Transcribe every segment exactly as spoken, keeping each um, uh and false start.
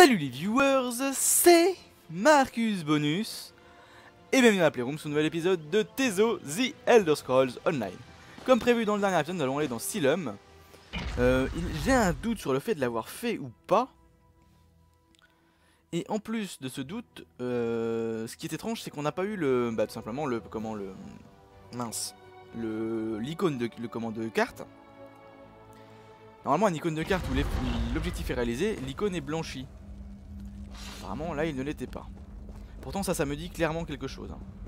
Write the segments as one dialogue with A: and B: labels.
A: Salut les viewers, c'est Marcus Bonus et bienvenue dans la Playroom sur un nouvel épisode de Tezo The Elder Scrolls Online. Comme prévu dans le dernier épisode, nous allons aller dans Silum. Euh, J'ai un doute sur le fait de l'avoir fait ou pas. Et en plus de ce doute, euh, ce qui est étrange, c'est qu'on n'a pas eu le, bah tout simplement le, comment le, mince, le l'icône de, le comment de carte. Normalement, un icône de carte où l'objectif est réalisé, l'icône est blanchie. Apparemment, là, il ne l'était pas. Pourtant, ça, ça me dit clairement quelque chose.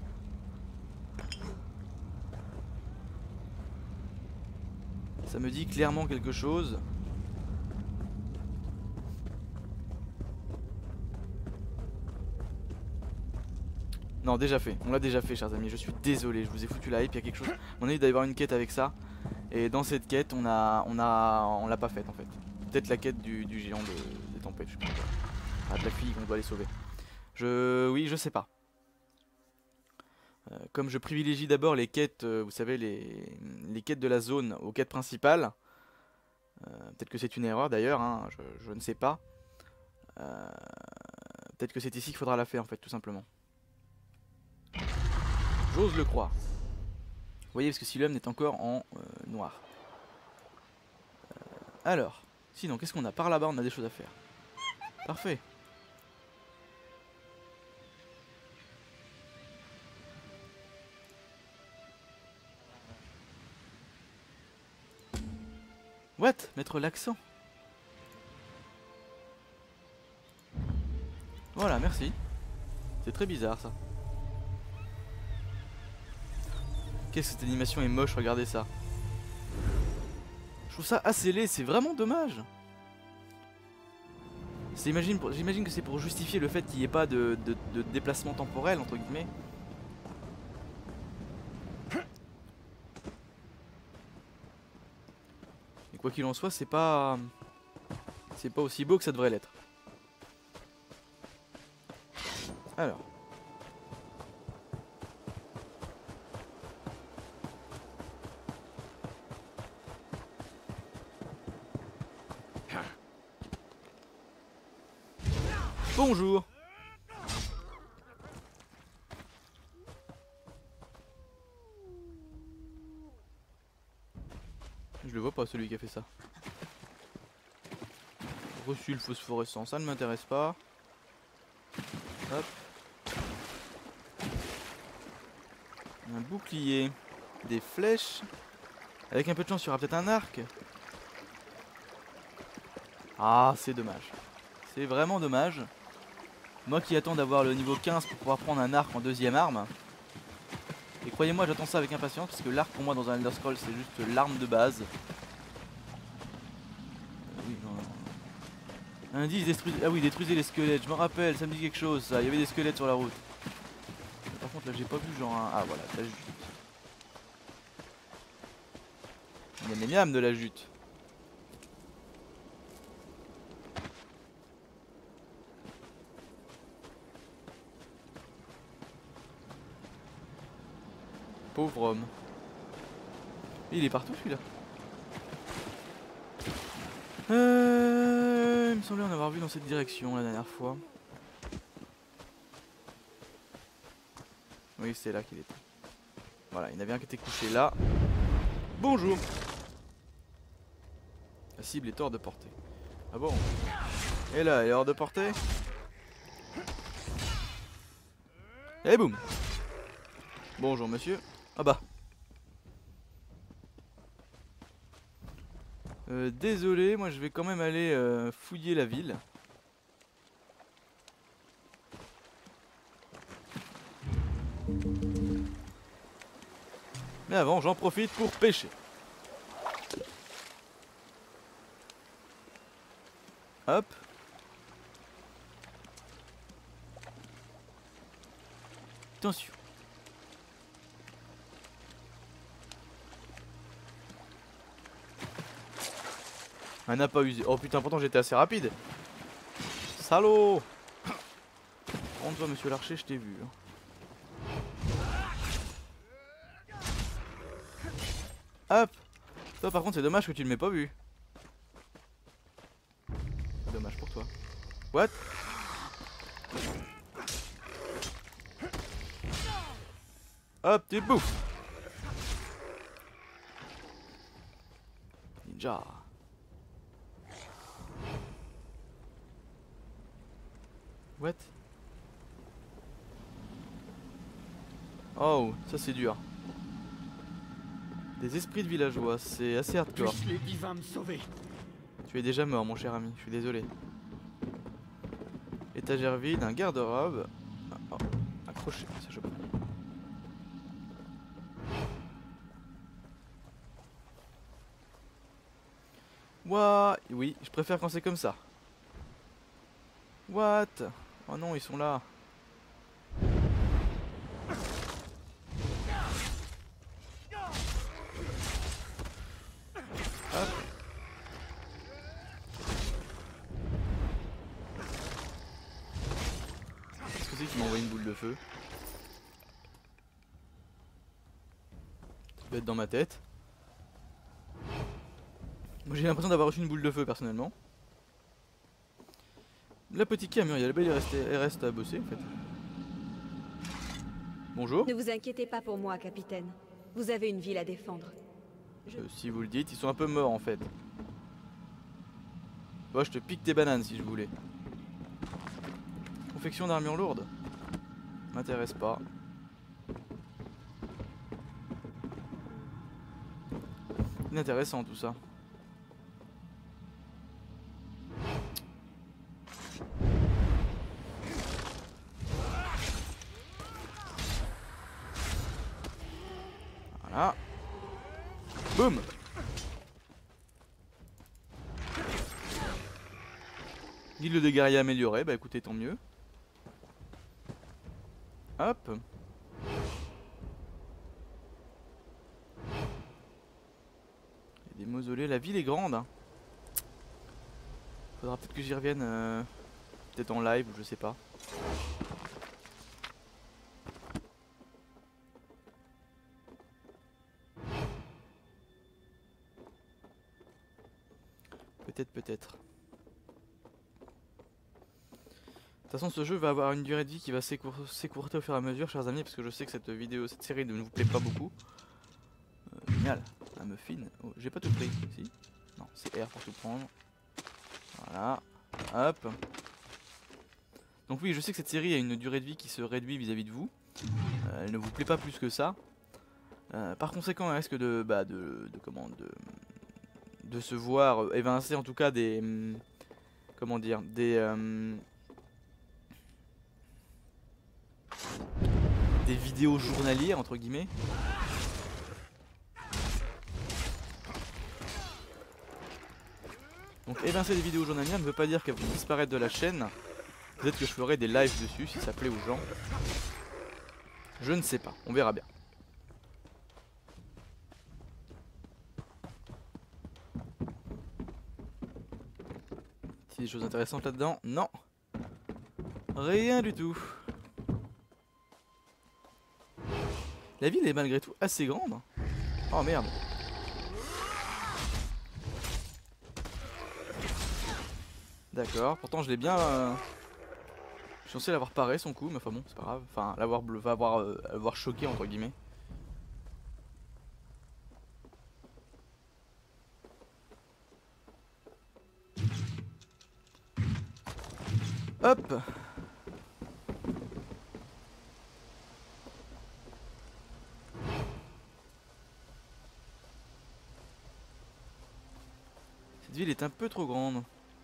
A: Ça me dit clairement quelque chose. Non, déjà fait. On l'a déjà fait, chers amis. Je suis désolé. Je vous ai foutu la hype. Il y a quelque chose. On a dit d'avoir une quête avec ça. Et dans cette quête, on a, on a, on l'a pas faite en fait. Peut-être la quête du, du géant de, des tempêtes. Je sais pas quoi. Ah, de la fille qu'on doit aller sauver. Je, oui, je sais pas. Euh, comme je privilégie d'abord les quêtes, euh, vous savez, les, les quêtes de la zone aux quêtes principales. Euh, Peut-être que c'est une erreur d'ailleurs. Hein, je, je ne sais pas. Euh, Peut-être que c'est ici qu'il faudra la faire en fait, tout simplement. J'ose le croire. Vous voyez, parce que Silum est encore en euh, noir. Euh, alors, sinon, qu'est-ce qu'on a? Par là-bas, on a des choses à faire. Parfait. What? Mettre l'accent? Voilà, merci. C'est très bizarre, ça. Qu'est-ce que cette animation est moche, regardez ça. Je trouve ça assez laid, c'est vraiment dommage. J'imagine que c'est pour justifier le fait qu'il n'y ait pas de, de, de déplacement temporel, entre guillemets. Et quoi qu'il en soit, c'est pas... C'est pas aussi beau que ça devrait l'être. Alors... Bonjour. Je le vois pas celui qui a fait ça. Reçu le phosphorescent, ça ne m'intéresse pas. Hop. Un bouclier. Des flèches. Avec un peu de chance il y aura peut-être un arc. Ah, c'est dommage. C'est vraiment dommage. Moi qui attends d'avoir le niveau quinze pour pouvoir prendre un arc en deuxième arme. Et croyez-moi, j'attends ça avec impatience parce que l'arc pour moi dans un Elder Scrolls c'est juste l'arme de base. Oui, non. Indice, détruisez... Ah oui, détruisez les squelettes, je me rappelle, ça me dit quelque chose ça, il y avait des squelettes sur la route. Mais par contre là j'ai pas vu genre un... Ah voilà, la jute. Miam miam miam de la jute. Pauvre homme. Il est partout celui-là. Euh, il me semblait en avoir vu dans cette direction la dernière fois. Oui, c'est là qu'il était. Voilà, il y en avait un qui était couché là. Bonjour. La cible est hors de portée. Ah bon? Et là, elle est hors de portée. Et boum. Bonjour monsieur. Ah bah. Euh, désolé, moi je vais quand même aller euh, fouiller la ville. Mais avant, j'en profite pour pêcher. Hop. Attention. Un n'a pas usé. Oh putain, pourtant j'étais assez rapide. Salaud. Rentre toi monsieur l'archer, je t'ai vu. Hop. Toi par contre c'est dommage que tu ne m'aies pas vu. Dommage pour toi. What? Hop, tu bouffes. Ninja. What? Oh, ça c'est dur. Des esprits de villageois, c'est assez hardcore.
B: Puissent les divins me sauver.
A: Tu es déjà mort, mon cher ami, je suis désolé. Étagère vide, un garde-robe. Ah, oh, accroché, ça je peux. What? Oui, je préfère quand c'est comme ça. What? Oh non, ils sont là. Hop. Qu'est-ce que c'est qui m'a envoyé une boule de feu? Ça peut être dans ma tête. Moi j'ai l'impression d'avoir reçu une boule de feu personnellement. La petite camion, il elle reste, elle reste à bosser en fait. Bonjour.
C: Ne vous inquiétez pas pour moi, capitaine. Vous avez une ville à défendre. Je...
A: Euh, si vous le dites, ils sont un peu morts en fait. Moi je te pique tes bananes si je voulais. Confection d'armure lourde. M'intéresse pas. Inintéressant tout ça. Voilà. Boum. L'île de guerrier améliorée, bah écoutez, tant mieux. Hop. Il y a des mausolées, la ville est grande. Hein. Faudra peut-être que j'y revienne, euh, peut-être en live, je sais pas. Peut-être, peut-être. De toute façon, ce jeu va avoir une durée de vie qui va s'écourter au fur et à mesure, chers amis, parce que je sais que cette vidéo, cette série ne vous plaît pas beaucoup. Euh, génial, la muffin. Oh, j'ai pas tout pris, si? Non, c'est R pour tout prendre. Voilà, hop. Donc oui, je sais que cette série a une durée de vie qui se réduit vis-à-vis de vous. Euh, elle ne vous plaît pas plus que ça. Euh, par conséquent, elle risque de, bah, de, de comment, de, de se voir évincer en tout cas des, hum, comment dire, des, hum, des vidéos journalières entre guillemets. Donc évincer des vidéos journalières ne veut pas dire qu'elles vont disparaître de la chaîne. Peut-être que je ferai des lives dessus si ça plaît aux gens. Je ne sais pas, on verra bien. Si des choses intéressantes là-dedans? Non. Rien du tout. La ville est malgré tout assez grande. Oh merde. D'accord, pourtant je l'ai bien... Euh... Je suis censé l'avoir paré son coup, mais enfin bon, c'est pas grave. Enfin, l'avoir avoir, euh, avoir choqué entre guillemets. Hop. Cette ville est un peu trop grande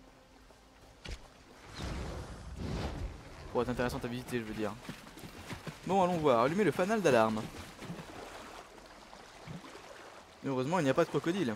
A: pour être intéressante à visiter, je veux dire. Bon, allons voir. Allumer le fanal d'alarme. Heureusement, il n'y a pas de crocodile.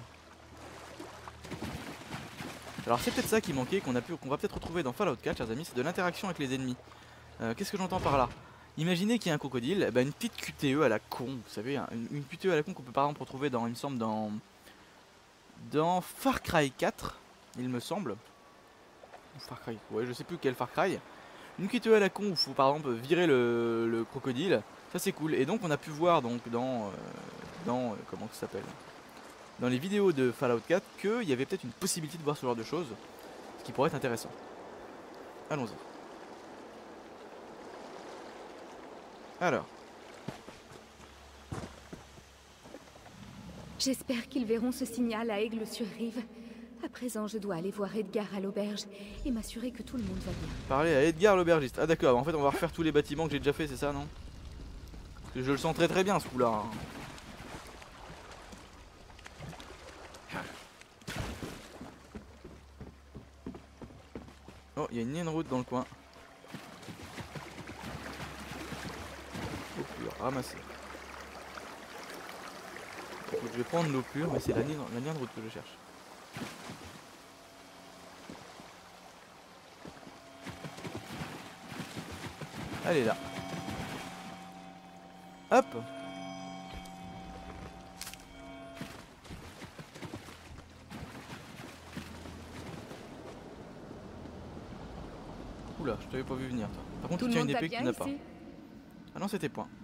A: Alors c'est peut-être ça qui manquait, qu'on a pu, qu'on va peut-être retrouver dans Fallout quatre, chers amis, c'est de l'interaction avec les ennemis. Euh, Qu'est-ce que j'entends par là? Imaginez qu'il y a un crocodile, bah une petite Q T E à la con, vous savez, une, une Q T E à la con qu'on peut par exemple retrouver dans, il me semble, dans, dans Far Cry quatre, il me semble. Far Cry, ouais, je sais plus quel Far Cry. Une Q T E à la con où il faut par exemple virer le, le crocodile, ça c'est cool. Et donc on a pu voir donc dans, euh, dans euh, comment ça s'appelle, dans les vidéos de Fallout quatre qu'il y avait peut-être une possibilité de voir ce genre de choses, ce qui pourrait être intéressant. Allons-y. Alors.
B: J'espère qu'ils verront ce signal à Aigle-sur-Rive. À présent, je dois aller voir Edgar à l'auberge et m'assurer que tout le monde va bien.
A: Parler à Edgar l'aubergiste. Ah d'accord, en fait on va refaire tous les bâtiments que j'ai déjà fait, c'est ça, non? Parce que je le sens très très bien ce coup-là. Hein. Oh, il y a une ligne de route dans le coin. Eau pure, ramasser. Écoute, je vais prendre l'eau pure, mais c'est la ligne, la ligne de route que je cherche. Elle est là. Hop. Oula, je t'avais pas vu venir toi. Par contre,
B: Tout
A: tu
B: le
A: tiens
B: monde
A: une
B: va
A: épée que
B: bien
A: tu n'as pas.
B: ici?
A: Ah non, c'était point.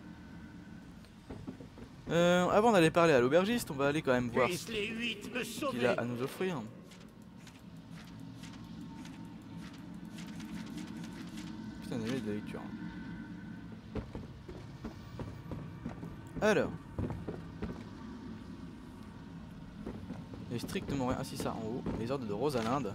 A: Euh, avant d'aller parler à l'aubergiste, on va aller quand même voir ce qu'il a à nous offrir. Putain, il y avait de la lecture. Alors. Il y a strictement rien. Ah si, ça en haut. Les ordres de Rosalinde.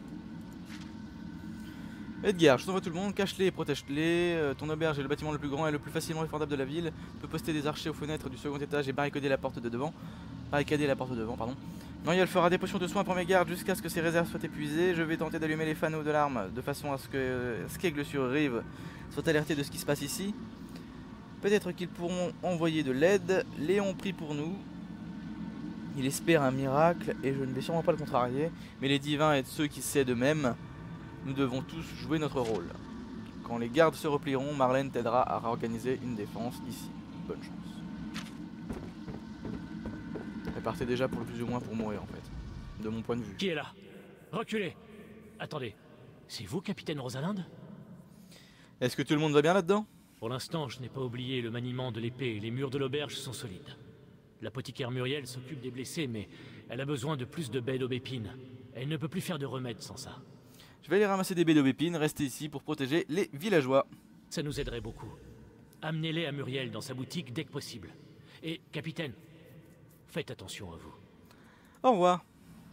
A: Edgar, je t'envoie tout le monde, cache-les et protège-les. Euh, ton auberge est le bâtiment le plus grand et le plus facilement effondrable de la ville. Tu peux poster des archers aux fenêtres du second étage et barricader la porte de devant. Barricader la porte de devant, pardon. Muriel fera des potions de soins pour mes gardes jusqu'à ce que ses réserves soient épuisées. Je vais tenter d'allumer les fanaux de l'arme de façon à ce que euh, Skaigle-sur-Rive soit alerté de ce qui se passe ici. Peut-être qu'ils pourront envoyer de l'aide. Léon prie pour nous. Il espère un miracle et je ne vais sûrement pas le contrarier. Mais les divins et ceux qui sait d'eux-mêmes, nous devons tous jouer notre rôle. Quand les gardes se replieront, Marlène t'aidera à réorganiser une défense ici. Bonne chance. Elle partait déjà pour le plus ou moins pour mourir en fait. De mon point de vue.
D: Qui est là? Reculez. Attendez. C'est vous, capitaine Rosalinde?
A: Est-ce que tout le monde va bien là-dedans?
D: Pour l'instant, je n'ai pas oublié le maniement de l'épée et les murs de l'auberge sont solides. L'apothicaire Muriel s'occupe des blessés, mais elle a besoin de plus de baies d'aubépine. Elle ne peut plus faire de remède sans ça.
A: Je vais aller ramasser des baies d'aubépine, rester ici pour protéger les villageois.
D: Ça nous aiderait beaucoup. Amenez-les à Muriel dans sa boutique dès que possible. Et, capitaine, faites attention à vous.
A: Au revoir.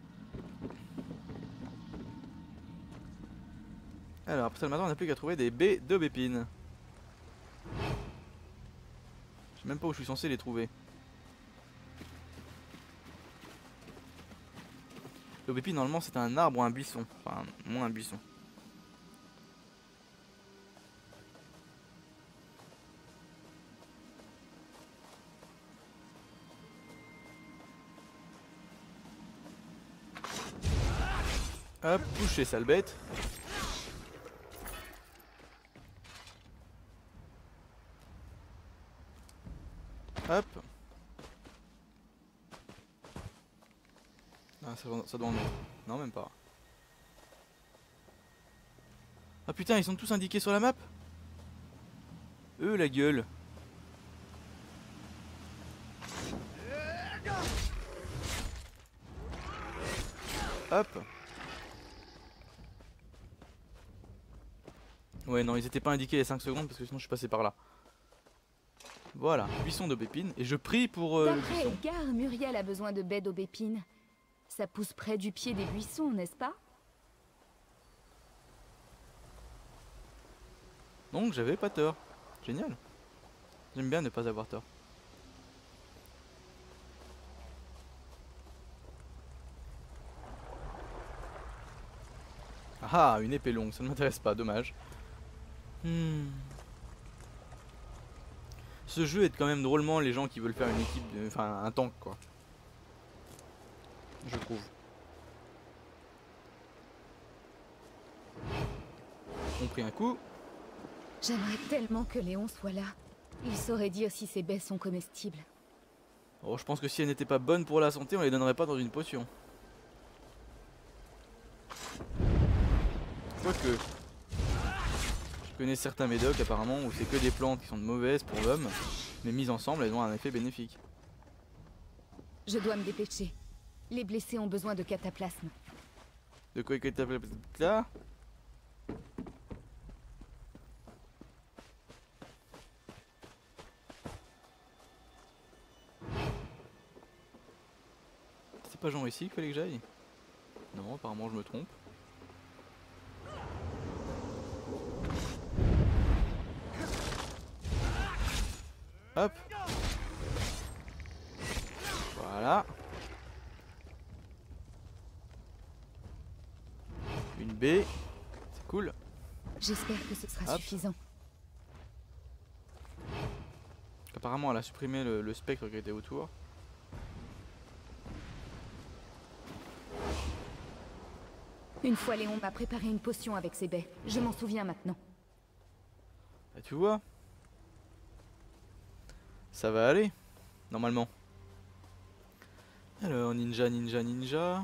A: Alors, après ça le matin, on n'a plus qu'à trouver des baies d'aubépine. Je sais même pas où je suis censé les trouver. L'aubépine, normalement, c'est un arbre ou un buisson. Enfin, moins un buisson. Hop, touché, sale bête. Hop. Ah, ça, ça doit en être. Non, même pas. Ah putain, ils sont tous indiqués sur la map? Eux, la gueule. Hop. Ouais, non, ils étaient pas indiqués les cinq secondes parce que sinon je suis passé par là. Voilà, buisson d'aubépine. Et je prie pour euh, le
B: D'après
A: buisson.
B: Edgar, Muriel a besoin de baies d'aubépine. Ça pousse près du pied des buissons, n'est-ce pas?
A: Donc j'avais pas tort. Génial. J'aime bien ne pas avoir tort. Ah, une épée longue, ça ne m'intéresse pas, dommage. Hmm. Ce jeu aide quand même drôlement les gens qui veulent faire une équipe, de... enfin un tank quoi. Je trouve. On pris un coup.
B: J'aimerais tellement que Léon soit là. Il saurait dire si ces baies sont comestibles.
A: Oh, je pense que si elles n'étaient pas bonnes pour la santé, on les donnerait pas dans une potion. Quoique. Je connais certains médocs apparemment où c'est que des plantes qui sont mauvaises pour l'homme, mais mises ensemble elles ont un effet bénéfique.
B: Je dois me dépêcher. Les blessés ont besoin de cataplasme.
A: De quoi que t'as là? c'est pas genre ici qu'il fallait que j'aille? Non, apparemment je me trompe. Hop. Voilà. Une baie. C'est cool.
B: J'espère que ce sera
A: Hop.
B: suffisant.
A: Apparemment elle a supprimé le, le spectre qui était autour.
B: Une fois Léon m'a préparé une potion avec ses baies. Je m'en souviens maintenant.
A: Bah, tu vois. Ça va aller. Normalement. Alors ninja, ninja, ninja.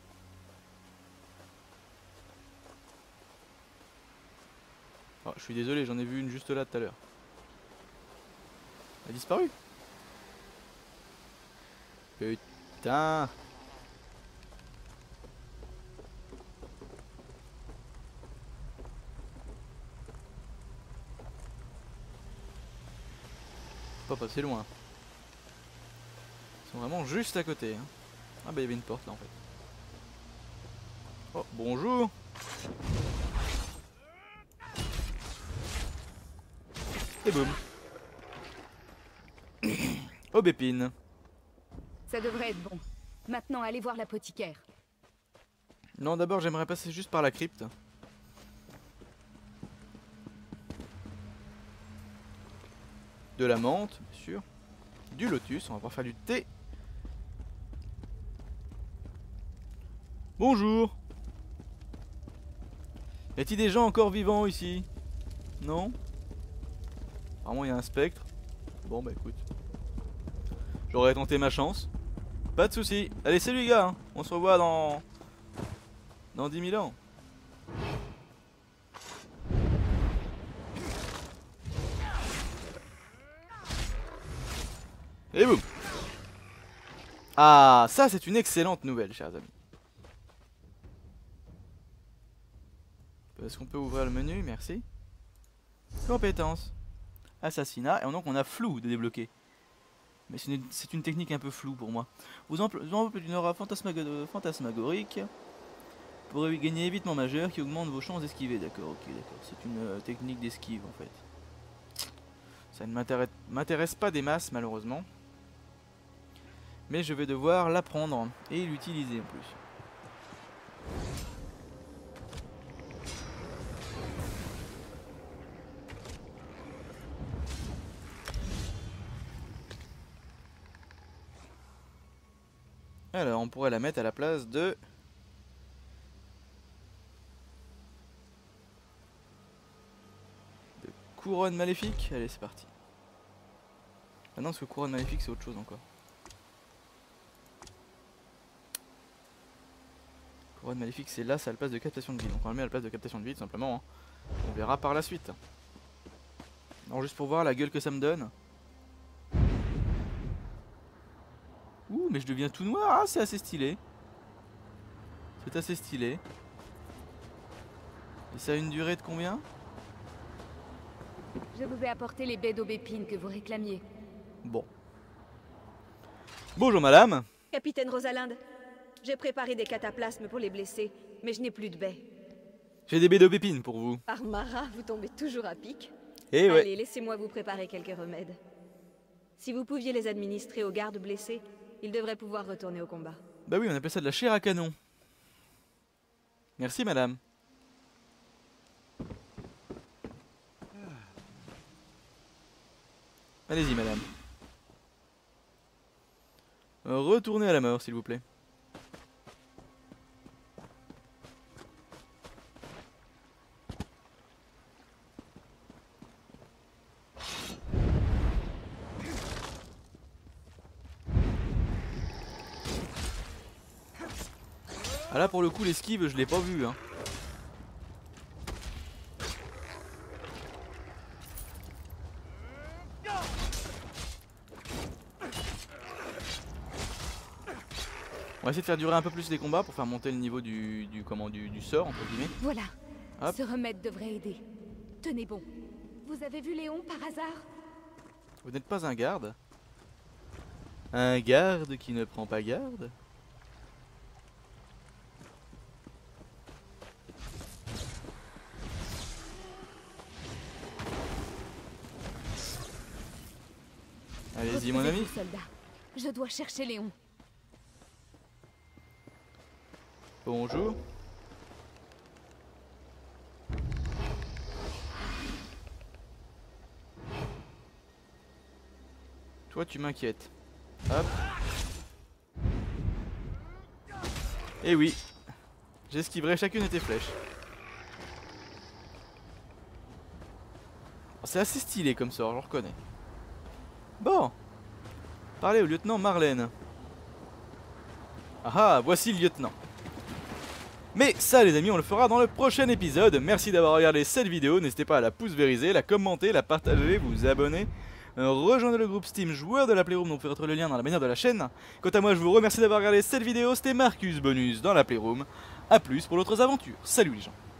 A: Oh, je suis désolé, j'en ai vu une juste là tout à l'heure. Elle a disparu. Putain. Faut pas passer loin. Ils sont vraiment juste à côté. Hein. Ah bah il y avait une porte là en fait. Oh bonjour. Et boum. Aubépine.
B: Ça devrait être bon. Maintenant, allez voir l'apothicaire.
A: Non, d'abord j'aimerais passer juste par la crypte. De la menthe, bien sûr. Du lotus, on va pouvoir faire du thé. Bonjour. Y a-t-il des gens encore vivants ici? Non? Apparemment il y a un spectre. Bon bah écoute. J'aurais tenté ma chance. Pas de soucis. Allez salut les gars, hein. On se revoit dans... Dans dix mille ans. Et boum. Ah, ça c'est une excellente nouvelle, chers amis. Est-ce qu'on peut ouvrir le menu? Merci. Compétences. Assassinat. Et donc on a flou de débloquer. Mais c'est une, une technique un peu floue pour moi. Vous enveloppez d'une aura fantasmago fantasmagorique pour gagner évitement majeur qui augmente vos chances d'esquiver. D'accord, ok, d'accord. C'est une euh, technique d'esquive en fait. Ça ne m'intéresse pas des masses malheureusement. Mais je vais devoir l'apprendre et l'utiliser en plus. Alors on pourrait la mettre à la place de... de couronne maléfique. Allez c'est parti. Ah non parce que couronne maléfique c'est autre chose encore. Couronne maléfique c'est là, c'est à la place de captation de vie. Donc on la met à la place de captation de vie tout simplement. Hein. On verra par la suite. Non juste pour voir la gueule que ça me donne. Ouh, mais je deviens tout noir, ah, c'est assez stylé. C'est assez stylé. Et ça a une durée de combien?
B: Je vous ai apporté les baies d'aubépine que vous réclamiez.
A: Bon. Bonjour madame.
C: Capitaine Rosalinde, j'ai préparé des cataplasmes pour les blessés, mais je n'ai plus de baies.
A: J'ai des baies d'aubépine pour vous.
C: Par Mara, vous tombez toujours à pic.
A: Eh ouais.
C: Allez, laissez-moi vous préparer quelques remèdes. Si vous pouviez les administrer aux gardes blessés, ils devraient pouvoir retourner au combat.
A: Bah oui, on appelle ça de la chair à canon. Merci madame. Allez-y madame. Retournez à la mort s'il vous plaît. Ah là pour le coup l'esquive je l'ai pas vu hein. On va essayer de faire durer un peu plus les combats pour faire monter le niveau du, du, comment, du, du sort entre guillemets.
B: Voilà.
A: Hop.
B: Ce remède devrait aider. Tenez bon. Vous avez vu Léon par hasard?
A: Vous n'êtes pas un garde? Un garde qui ne prend pas garde? Allez-y, mon ami.
B: Reposez-vous, soldat. Je dois chercher Léon.
A: Bonjour. Toi, tu m'inquiètes. Hop. Et oui. J'esquiverai chacune de tes flèches. C'est assez stylé comme sort, je le reconnais. Bon. Parlez au lieutenant Marlène. Ah ah, voici le lieutenant. Mais ça les amis, on le fera dans le prochain épisode. Merci d'avoir regardé cette vidéo. N'hésitez pas à la pouce vériser, la commenter, la partager, vous abonner. Euh, rejoindre le groupe Steam joueur de la Playroom, donc vous pouvez retrouver le lien dans la bannière de la chaîne. Quant à moi, je vous remercie d'avoir regardé cette vidéo. C'était Marcus Bonus dans la Playroom. A plus pour d'autres aventures. Salut les gens.